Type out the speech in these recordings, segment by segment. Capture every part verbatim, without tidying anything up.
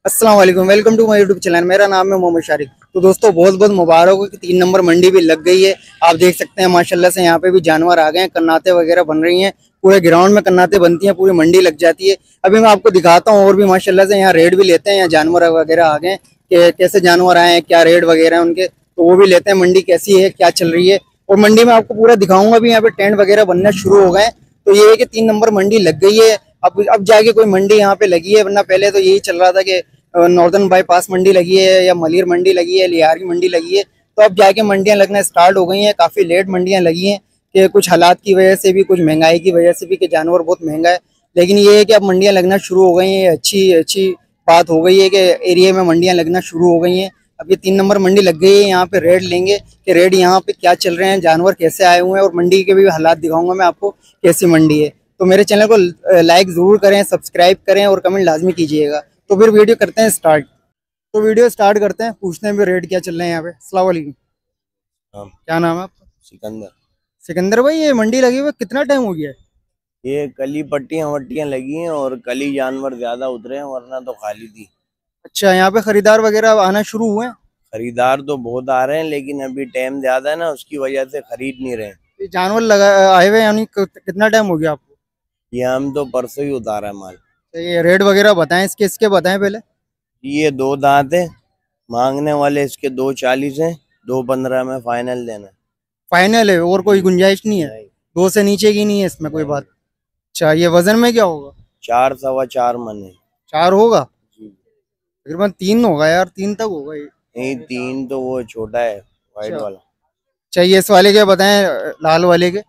अस्सलाम वालेकुम, welcome to my YouTube channel. मेरा नाम है मोहम्मद शारिक। तो दोस्तों बहुत बहुत मुबारक हो कि तीन नंबर मंडी भी लग गई है। आप देख सकते हैं माशाल्लाह से यहाँ पे भी जानवर आ गए हैं, कन्नाते वगैरह बन रही हैं। पूरे ग्राउंड में कन्नाते बनती हैं, पूरी मंडी लग जाती है। अभी मैं आपको दिखाता हूँ और भी माशाल्लाह से यहाँ रेट भी लेते हैं। यहाँ जानवर वगैरह आ गए हैं कि कैसे जानवर आए हैं, क्या रेट वगैरह उनके, तो वो भी लेते हैं। मंडी कैसी है, क्या चल रही है, और मंडी में आपको पूरा दिखाऊंगा भी। यहाँ पे टेंट वगैरह बनना शुरू हो गए। तो ये है कि तीन नंबर मंडी लग गई है। अब अब जाके कोई मंडी यहाँ पे लगी है, वरना पहले तो यही चल रहा था कि नॉर्दर्न बाईपास मंडी लगी है या मलिर मंडी लगी है, लियारी मंडी लगी है। तो अब जाके मंडियां लगना स्टार्ट हो गई हैं। काफी लेट मंडियां लगी हैं कि कुछ हालात की वजह से भी, कुछ महंगाई की वजह से भी, कि जानवर बहुत महंगा है। लेकिन ये है कि अब मंडियां लगना शुरू हो गई हैं। अच्छी अच्छी बात हो गई है कि एरिया में मंडियां लगना शुरू हो गई हैं। अब ये तीन नंबर मंडी लग गई है। यहाँ पे रेट लेंगे कि रेट यहाँ पे क्या चल रहे हैं, जानवर कैसे आए हुए हैं, और मंडी के भी हालात दिखाऊंगा मैं आपको कैसी मंडी है। तो मेरे चैनल को लाइक जरूर करें, सब्सक्राइब करें और कमेंट लाजमी कीजिएगा। तो फिर वीडियो करते हैं स्टार्ट। तो वीडियो स्टार्ट करते हैं, पूछते हैं भी रेट क्या चल रहे हैं यहाँ पे। अस्सलाम वालेकुम। हाँ। क्या नाम है आपका? सिकंदर। सिकंदर भाई, ये मंडी लगी हुई कितना टाइम हो गया है? ये कली पट्टियां वट्टियां लगी हैं और कली जानवर ज्यादा उतरे हैं, वरना तो खाली थी। अच्छा, यहाँ पे खरीदार वगैरह आना शुरू हुए हैं? खरीदार तो बहुत आ रहे हैं, लेकिन अभी टाइम ज्यादा है ना, उसकी वजह से खरीद नहीं रहे। ये जानवर लगा आए हुए, यानी कि- कितना टाइम हो गया आपको? ये हम तो परसों ही उतारा है माल। तो ये रेट वगैरह बताएं, इसके इसके बताएं पहले। ये दो दांत है, मांगने वाले इसके दो चालीस है, दो पंद्रह में फाइनल देना। फाइनल है और कोई गुंजाइश नहीं है? नहीं। दो से नीचे की नहीं है इसमें कोई बात? अच्छा, ये वजन में क्या होगा? चार सवा चार मन है। चार होगा? जी। तकरीबन तीन होगा यार, तीन तक होगा ये। नहीं, तीन तो वो छोटा है वाइट अच्छा। वाला। चाहिए इस वाले के बताएं, लाल वाले के।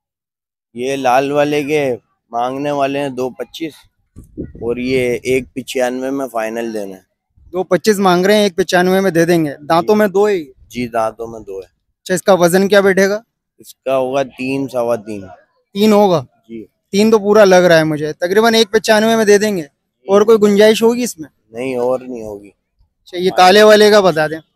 ये लाल वाले के मांगने वाले हैं दो पच्चीस, और ये एक पिचानवे में फाइनल देना है। दो पच्चीस मांग रहे हैं, एक पचानवे में दे देंगे। दांतों में दो है? जी, दांतों में दो है। अच्छा, इसका वजन क्या बैठेगा? इसका होगा तीन सवा तीन। तीन होगा? जी। तीन तो पूरा लग रहा है मुझे। तकरीबन एक पचानवे में दे देंगे। और कोई गुंजाइश होगी इसमें? नहीं, और नहीं होगी। अच्छा, ये काले वाले का बता दें।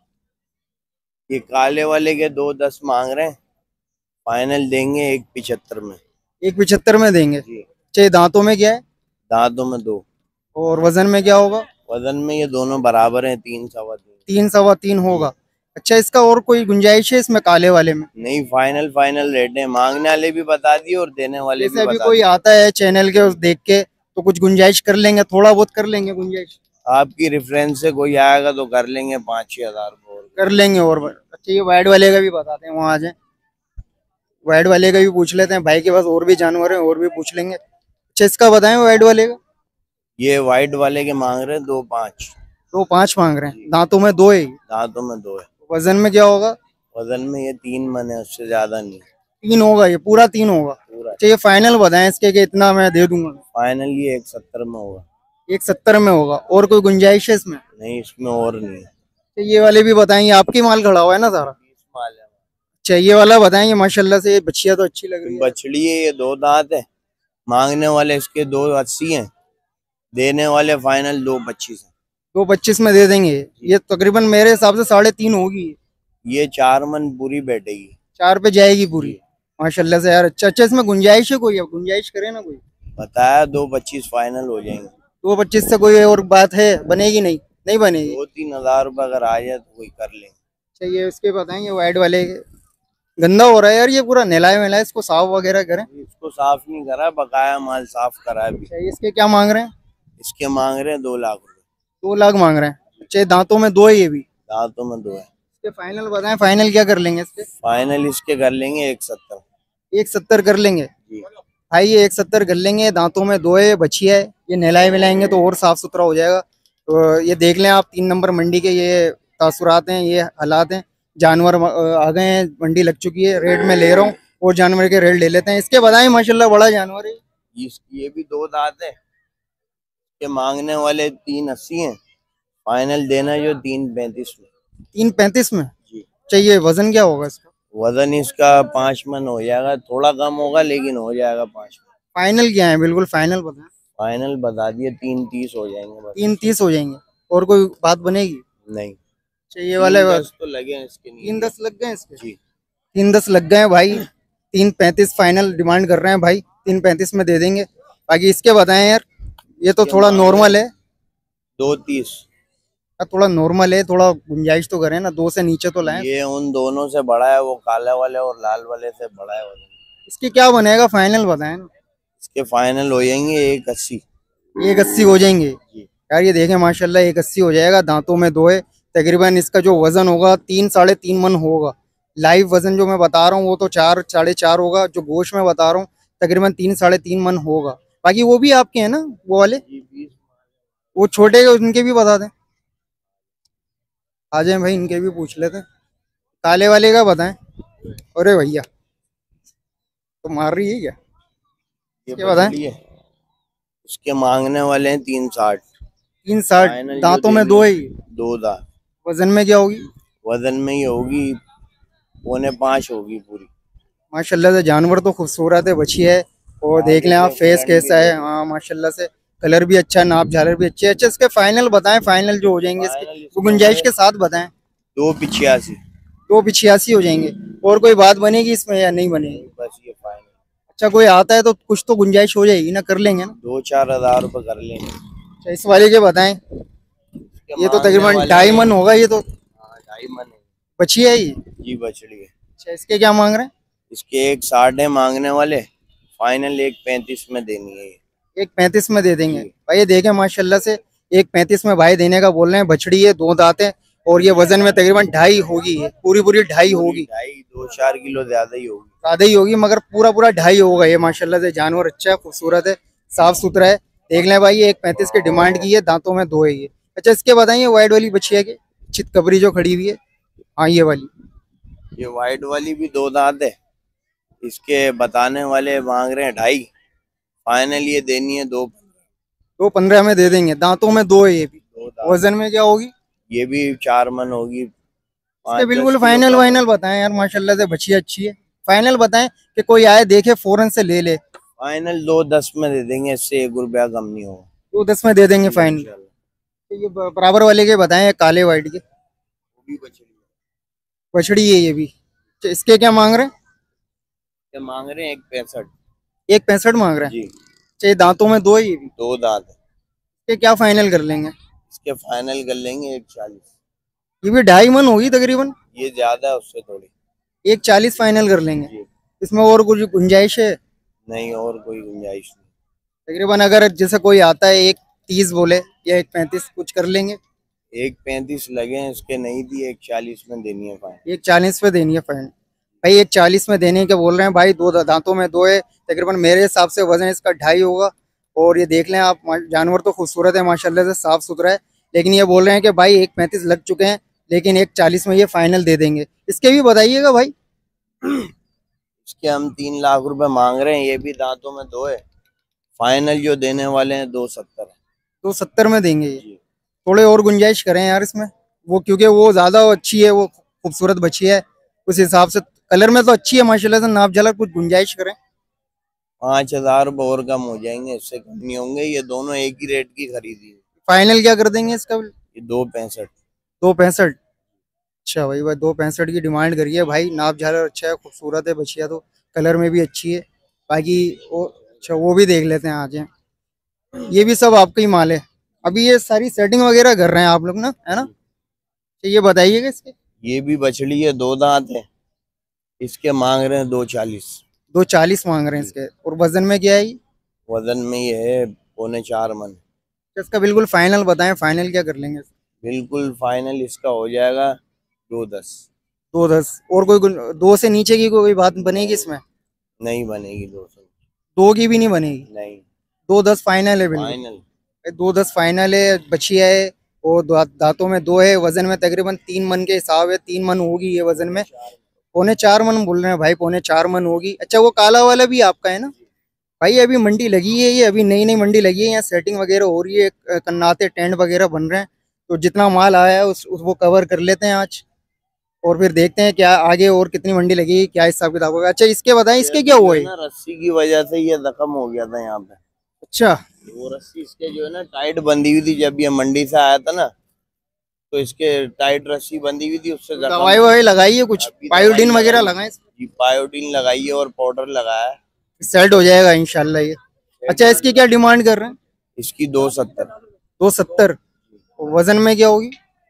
ये काले वाले के दो दस मांग रहे हैं, फाइनल देंगे एक पिछहत्तर में। एक पिछहत्तर में देंगे? जी। अच्छा, ये दांतों में क्या है? दांतों में दो। और वजन में क्या होगा? वजन में ये दोनों बराबर हैं, तीन सवा तीन। तीन सवा तीन होगा? अच्छा, इसका और कोई गुंजाइश है इसमें काले वाले में? नहीं, फाइनल फाइनल रेट है। मांगने वाले भी बता दिए और देने वाले भी जैसे अभी बता कोई दिए। आता है चैनल के उस देख के, तो कुछ गुंजाइश कर लेंगे, थोड़ा बहुत कर लेंगे गुंजाइश? आपकी रेफरेंस से कोई आएगा तो कर लेंगे पाँच छह हजार और कर लेंगे। और अच्छा, ये वाइट वाले का भी बताते हैं, वहाँ आ जाए। वाइट वाले का भी पूछ लेते हैं, भाई के पास और भी जानवर है, और भी पूछ लेंगे। अच्छा, इसका बताएं वाइट वाले का। ये व्हाइट वाले के मांग रहे हैं दो पाँच। दो पांच मांग रहे हैं? दांतों में दो है? दांतों में दो है। वजन में क्या होगा? वजन में ये तीन मन है, उससे ज्यादा नहीं। तीन होगा? ये पूरा तीन होगा? पूरा। अच्छा, ये फाइनल बताएं इसके कि इतना मैं दे दूंगा। फाइनल ये एक सत्तर में होगा। एक सत्तर में होगा? और कोई गुंजाइश है इसमें? नहीं, इसमें और नहीं है। तो ये वाले भी बताएंगे, आपकी माल खड़ा हुआ है ना सारा? माल है। अच्छा, ये वाला बताएंगे। माशाल्लाह से ये बच्चियां तो अच्छी लग रही है। बछड़ी है, ये दो दांत है। मांगने वाले इसके दो अस्सी हैं, देने वाले फाइनल दो पच्चीस है। दो पच्चीस में दे देंगे। ये तकरीबन मेरे हिसाब से साढ़े तीन होगी। ये चार मन पूरी बैठेगी। चार पे जाएगी पूरी? माशाल्लाह से यार। अच्छा अच्छा, इसमें गुंजाइश है कोई? अब गुंजाइश करे ना कोई? बताया दो पच्चीस फाइनल हो जाएंगे। दो पच्चीस से कोई और बात है? बनेगी नहीं? नहीं बनेगी? दो तीन हजार रुपये अगर आ जाए तो कोई कर लेंगे। चाहिए इसके बताएंगे वाइट वाले के। गंदा हो रहा है यार ये पूरा, नहलाए वहलाए इसको, साफ वगैरह करें। इसको साफ नहीं करा, बकाया माल साफ करा है अभी। चाहिए इसके क्या मांग रहे हैं? इसके मांग रहे हैं दो लाख रुपए। दो लाख मांग रहे हैं? अच्छा, दांतों में दो है ये भी? दांतों में दो है। इसके फाइनल बताएं, फाइनल क्या कर लेंगे इसके? फाइनल इसके कर लेंगे एक सत्तर। एक सत्तर कर लेंगे? जी। भाई ये एक सत्तर कर लेंगे। दांतों में दो है, बछिया है। ये नहलाए मिलाएंगे तो और साफ सुथरा हो जाएगा। तो ये देख लें आप, तीन नंबर मंडी के ये तासुरात हैं, ये हालात हैं। जानवर आ गए हैं, मंडी लग चुकी है। रेट में ले रहा हूँ और जानवर के रेट ले लेते हैं। इसके बताएं, माशाल्लाह बड़ा जानवर है। इस ये भी दो दांत है। के मांगने वाले तीन अस्सी हैं, फाइनल देना जो तीन पैंतीस में। तीन पैंतीस में? जी। चाहिए वजन क्या होगा इसका? वजन इसका पाँच मन हो जाएगा, थोड़ा कम होगा लेकिन हो जाएगा पाँच मन। फाइनल क्या है? बिल्कुल फाइनल बताएं। फाइनल बता दिए तीन तीस हो जाएंगे बस। तीन तीस हो जाएंगे? और कोई बात बनेगी? नहीं। चाहिए वाले तीन दस तो लगे हैं इसके। तीन दस लग गए इसके? जी। तीन दस लग गए भाई। तीन पैंतीस फाइनल डिमांड कर रहे हैं भाई। तीन पैंतीस में दे देंगे। बाकी इसके बताएं यार, ये तो थोड़ा नॉर्मल है। दो तीस। अब थोड़ा नॉर्मल है, थोड़ा गुंजाइश तो करें ना, दो से नीचे तो लाएं। ये उन दोनों से बड़ा है, वो काले वाले और लाल वाले से बड़ा है वजन। इसकी क्या बनेगा फाइनल बताएं ना। इसके फाइनल हो जाएंगे एक अस्सी। एक अस्सी हो जाएंगे जी। यार, ये देखें माशाल्लाह एक अस्सी हो जाएगा। दांतों में दो है। तकरीबन इसका जो वजन होगा तीन साढ़े तीन मन होगा। लाइव वजन जो मैं बता रहा हूँ वो तो चार साढ़े चार होगा, जो गोश्त में बता रहा हूँ तकरीबन तीन साढ़े तीन मन होगा। बाकी वो भी आपके हैं ना वो वाले, जी बीस। वो छोटे उनके भी बता दें। आ जाए भाई, इनके भी पूछ लेते हैं। काले वाले का बताएं। अरे भैया तो मार रही है क्या? ये क्या बताएं? बछड़ी है, उसके मांगने वाले हैं तीन साठ। तीन साठ। फाइनल जो दांतों में देनी दो है, है ये। दो दांत। वजन में क्या होगी? वजन में ही होगी पौने पाँच होगी पूरी। माशाल्लाह से जानवर तो खूबसूरत है, बची है। और देख लें आप फेस कैसा है। हाँ माशाल्लाह से कलर भी अच्छा है, नाप झालर भी अच्छी है। अच्छा इसके फाइनल बताएं, फाइनल जो हो जाएंगे इसके, फाइनल वो गुंजाइश के साथ बताएं। दो पिछयासी। दो पिछयासी हो जाएंगे। और कोई बात बनेगी इसमें या नहीं बनेगी? बस ये फाइनल। अच्छा कोई आता है तो कुछ तो गुंजाइश हो जाएगी ना, कर लेंगे ना। दो चार हजार रुपए कर लेंगे। अच्छा इस वाले के बताएं। इसके ये तो मांगने तकरीबन वाले ढाई हैं- मन होगा ये तो। हाँ ढाई मन है। बची है ये। जी बछड़ी है। अच्छा इसके क्या मांग रहे हैं? इसके एक साठ है मांगने वाले, फाइनल एक पैंतीस में देनी है ये। एक पैंतीस में दे देंगे जी। भाई। ये देखें माशाल्लाह से एक पैंतीस में भाई देने का बोल रहे हैं। बछड़ी है, दो दांत है, और ये वजन में तकरीबन ढाई होगी, ये पूरी पूरी ढाई होगी। ढाई दो चार किलो ज्यादा ही होगी। ज्यादा ही होगी मगर पूरा पूरा ढाई होगा ये। माशाल्लाह से जानवर अच्छा है, खूबसूरत है, साफ सुथरा है। देख लें भाई, ये एक पैंतीस की डिमांड की है। दांतों में दो है ये। अच्छा इसके बताइए वाइट वाली बछिया के, चितकबरी जो खड़ी हुई है। हाँ ये वाली। ये व्हाइट वाली भी दो दांत है। इसके बताने वाले मांग रहे हैं ढाई, फाइनल ये देनी है दो। दो पंद्रह में दे देंगे। दांतों में दो है ये भी। दो दांत। वजन में क्या होगी? ये भी चार मन होगी। इसके पाँच दस बिल्कुल किलो फाइनल कम वाइनल बताएं यार, माशाल्लाह से बछिया अच्छी है। फाइनल बताएं कि कोई आए देखे फौरन से ले ले। फाइनल दो दस में दे देंगे, इससे एक रुपया कम नहीं होगा। दो दस में दे देंगे फाइनल। इंशाल्लाह। तो ये ब- बराबर वाले के बताएं, काले वाइट के। वो भी बछड़ी है। बछड़ी है ये भी। अच्छा, इसके क्या मांग रहे हैं? ये मांग रहे हैं एक पैंसठ। एक पैंसठ मांग रहे हैं। जी। चाहिए दांतों में दो है ये भी। दो दांत है। ये क्या फाइनल कर लेंगे? इसके फाइनल कर लेंगे एक चालीस। ये भी ढाई मन होगी तकरीबन। ये ज्यादा है उससे थोड़ी। एक चालीस फाइनल कर लेंगे। जी। इसमें और कुछ गुंजाइश है? नहीं और कोई गुंजाइश नहीं। तकरीबन अगर जैसे कोई आता है एक तीस बोले या एक पैंतीस, कुछ कर लेंगे। एक पैंतीस लगे हैं इसके, नहीं दी, एक चालीस में देनी है फाइनल। एक चालीस पे देनी है फाइनल। भाई एक चालीस में देने के बोल रहे हैं भाई। दो दांतों में दो है। तकरीबन मेरे हिसाब से वजन इसका ढाई होगा। और ये देख लें आप, जानवर तो खूबसूरत है माशाल्लाह से, साफ सुथरा है। लेकिन ये बोल रहे हैं कि भाई एक पैंतीस लग चुके हैं, लेकिन एक चालीस में ये फाइनल दे देंगे। इसके भी बताइएगा भाई। इसके हम तीन लाख रुपए मांग रहे हैं, ये भी दांतों में दो है। फाइनल जो देने वाले हैं दो सत्तर है। तो सत्तर में देंगे ये। जी। थोड़े और गुंजाइश करें यार इसमें। वो क्योंकि वो ज्यादा अच्छी है, वो खूबसूरत बची है उस हिसाब से। कलर में तो अच्छी है माशाल्लाह से, नाप झालर, कुछ गुंजाइश करें। पाँच हजार रुपये और कम हो जाएंगे, इससे कम नहीं होंगे। ये दोनों एक ही रेट की खरीदी है। फाइनल क्या कर देंगे इसका? ये दो पैंसठ। दो पैंसठ। अच्छा भाई भाई दो पैंसठ की डिमांड करी है भाई। नाप झालर अच्छा है, खूबसूरत है बछिया तो, कलर में भी अच्छी है। बाकी वो अच्छा वो भी देख लेते हैं आज। ये भी सब आपका ही माल है। अभी ये सारी सेटिंग वगैरह कर रहे हैं आप लोग ना, है ना? तो ये बताइएगा इसके। ये भी बछड़ी है, दो दांत है। इसके मांग रहे हैं दो चालीस। दो चालीस मांग रहे हैं इसके। और वजन में क्या है ये? वजन में ये है पौने चार मन। इसका बिल्कुल फाइनल बताएं, फाइनल क्या कर लेंगे? बिल्कुल फाइनल इसका हो जाएगा दो दस। दो दस। और कोई गुन- दो से नीचे की कोई बात बनेगी इसमें? नहीं बनेगी दो सौ। दो की भी नहीं बनेगी। नहीं दो दस फाइनल है बिल्कुल। फाइनल। दो दस फाइनल है, बछिया है। और दा, दांतों में दो है। वजन में तकरीबन तीन मन के हिसाब है, तीन मन होगी ये वजन में। पौने चार मन बोल रहे हैं भाई, पौने चार मन होगी। अच्छा वो काला वाला भी आपका है ना भाई? अभी मंडी लगी है, ये अभी नई नई मंडी लगी है, यहाँ सेटिंग वगैरह हो रही है, कन्नाते टेंट वगैरह बन रहे हैं। तो जितना माल आया है उस, उस वो कवर कर लेते हैं आज। और फिर देखते हैं क्या आगे और कितनी मंडी लगेगी, क्या हिसाब किताब होगा। अच्छा इसके बताएं, इसके क्या हुआ है? ना रस्सी की वजह से ये जख्म हो गया था यहाँ पे। अच्छा वो रस्सी इसके जो है ना टाइट बंधी हुई थी, जब ये मंडी से आया था ना, तो इसके टाइट रस्सी बंधी हुई थी, उससे जख्म। दवाई ववाई लगाई है कुछ? अभी पायोडीन दवाई वगैरह लगाई- लगाए? जी पायोडीन लगाई है और पाउडर लगाया है। सेट हो जाएगा इंशाल्लाह ये। अच्छा इसकी क्या डिमांड कर रहे हैं? इसकी दो सत्तर। दो सत्तर। वजन में क्या होगी?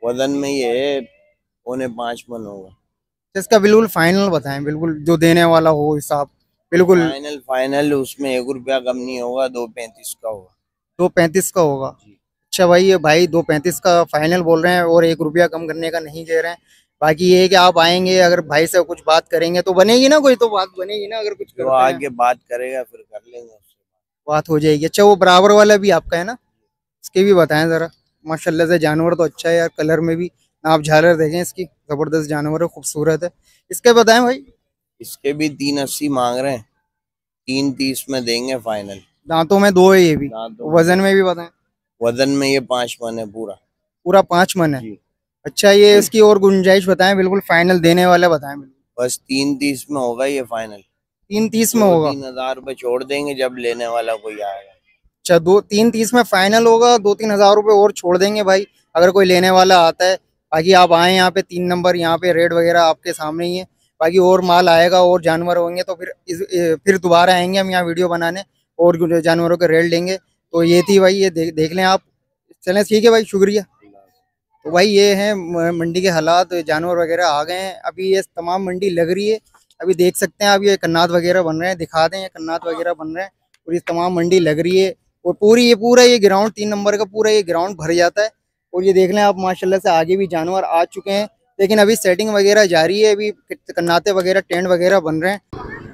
वजन में ये है पौने पाँच मन होगा। इसका बिल्कुल फाइनल बताएं, बिल्कुल जो देने वाला हो हिसाब, बिल्कुल। फाइनल फाइनल उसमें एक रुपया कम नहीं होगा, दो पैंतीस का होगा। दो पैंतीस का होगा। जी। अच्छा भाई, ये भाई दो पैंतीस का फाइनल बोल रहे हैं और एक रुपया कम करने का नहीं कह रहे हैं। बाकी ये है कि आप आएंगे, अगर भाई से कुछ बात करेंगे तो बनेगी ना, कोई तो बात बनेगी ना, अगर कुछ तो करते हैं आगे बात करेगा फिर कर लेंगे उससे। बात हो जाएगी। अच्छा, वो बराबर वाला भी आपका है ना, इसके भी बताएं जरा। माशाल्लाह से जानवर तो अच्छा है यार, कलर में भी आप झालर देखें इसकी, जबरदस्त जानवर है, खूबसूरत है। इसके बताएं भाई। इसके भी तीन अस्सी मांग रहे हैं, तीन तीस में देंगे फाइनल। दांतों में दो है ये भी। दांतों में वजन में भी बताएं। वजन में ये पाँच मन है पूरा। पूरा पाँच मन है। जी। अच्छा, ये इसकी और गुंजाइश बताएं, बिल्कुल फाइनल देने वाला बताएं बिल्कुल। बस तीन तीस में होगा ये फाइनल। तीन तीस में दो होगा। तीन हजार रुपये छोड़ देंगे जब लेने वाला कोई आएगा। अच्छा, दो तीन तीस में फाइनल होगा, दो तीन हजार रुपये और छोड़ देंगे भाई, अगर कोई लेने वाला आता है। बाकी आप आए यहाँ पे, तीन नंबर यहाँ पे रेट वगैरह आपके सामने ही है। बाकी और माल आएगा और जानवर होंगे तो फिर इस, ए, फिर दोबारा आएंगे हम यहाँ वीडियो बनाने और जानवरों के रेट लेंगे। तो ये थी भाई, ये देख देख लें आप। चलें, ठीक है भाई, शुक्रिया। तो भाई ये है म- मंडी के हालात, जानवर वगैरह आ गए हैं अभी, ये तमाम मंडी लग रही है। अभी देख सकते हैं आप, ये कन्नात वगैरह बन रहे हैं, दिखा दें, ये कन्नात वगैरह बन रहे हैं और ये तमाम मंडी लग रही है। और पूरी ये पूरा ये ग्राउंड, तीन नंबर का पूरा ये ग्राउंड भर जाता है। और ये देख लें आप, माशाल्लाह से आगे भी जानवर आ चुके हैं, लेकिन अभी सेटिंग वगैरह जारी है, अभी कन्नाते वगैरह, टेंट वगैरह बन रहे हैं।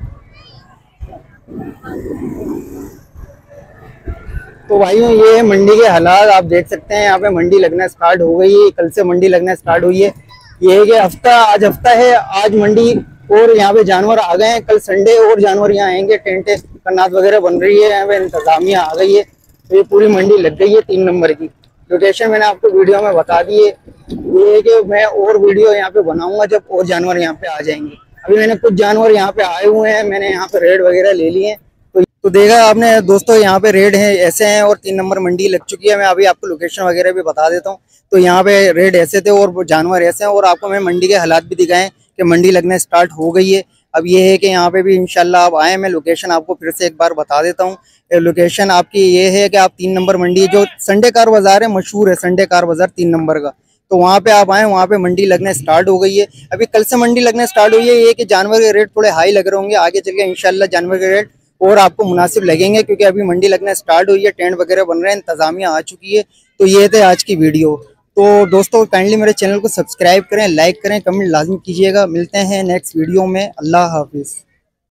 तो भाई ये है मंडी के हालात, आप देख सकते हैं यहाँ पे मंडी लगना स्टार्ट हो गई है, कल से मंडी लगना स्टार्ट हुई है। ये है कि हफ्ता, आज हफ्ता है, आज मंडी और यहाँ पे जानवर आ गए हैं, कल संडे और जानवर यहाँ आएंगे, टेंट कन्नात वगैरह बन रही है, यहाँ पे इंतजामिया आ गई है। तो ये पूरी मंडी लग गई है तीन नंबर की। लोकेशन मैंने आपको वीडियो में बता दी है। ये है कि मैं और वीडियो यहाँ पे बनाऊंगा जब और जानवर यहाँ पे आ जाएंगे। अभी मैंने कुछ जानवर यहाँ पे आए हुए हैं, मैंने यहाँ पे रेड वगैरह ले लिए हैं। तो, तो देखा आपने दोस्तों, यहाँ पे रेड है ऐसे हैं और तीन नंबर मंडी लग चुकी है। मैं अभी आपको लोकेशन वगैरह भी बता देता हूँ। तो यहाँ पे रेड ऐसे थे और जानवर ऐसे हैं, और आपको मैं मंडी के हालात भी दिखाएं कि मंडी लगना स्टार्ट हो गई है। अब ये है कि यहाँ पे भी इंशाल्लाह आप आए, मैं लोकेशन आपको फिर से एक बार बता देता हूँ। लोकेशन आपकी ये है कि आप तीन नंबर मंडी, जो संडे कार बाजार है, मशहूर है संडे कार बाजार तीन नंबर का, तो वहाँ पे आप आए, वहाँ पे मंडी लगना स्टार्ट हो गई है। अभी कल से मंडी लगना स्टार्ट हुई है। ये कि जानवर के रेट थोड़े हाई लग रहे होंगे, आगे चल के इंशाल्लाह जानवर के रेट और आपको मुनासिब लगेंगे, क्योंकि अभी मंडी लगना स्टार्ट हुई है, टेंट वगैरह बन रहे हैं, इंतजामिया आ चुकी है। तो ये थे आज की वीडियो। तो दोस्तों काइंडली मेरे चैनल को सब्सक्राइब करें, लाइक करें, कमेंट लाजमी कीजिएगा। मिलते हैं नेक्स्ट वीडियो में। अल्लाह हाफिज़।